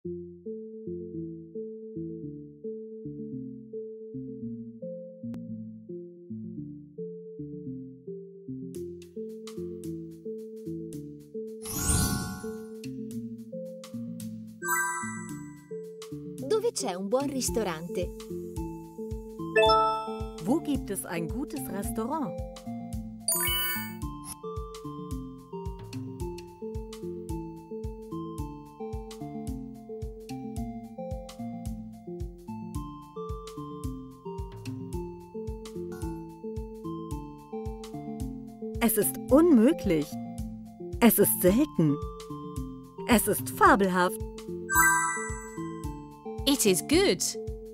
Dove c'è un buon ristorante? Wo gibt es ein gutes Restaurant? Es ist unmöglich. Es ist selten. Es ist fabelhaft. It is good.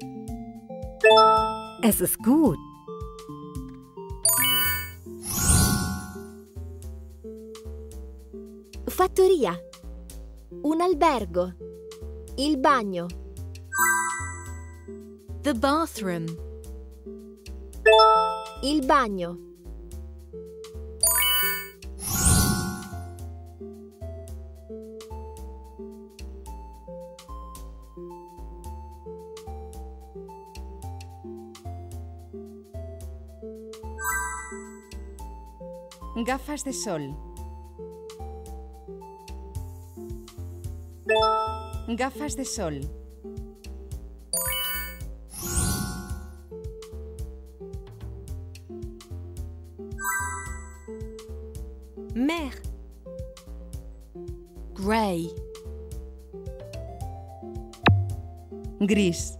Es ist gut. Fattoria. Un albergo. Il bagno. The bathroom. Il bagno. Gafas de sol. Gafas de sol. Mer. Grey. Gris.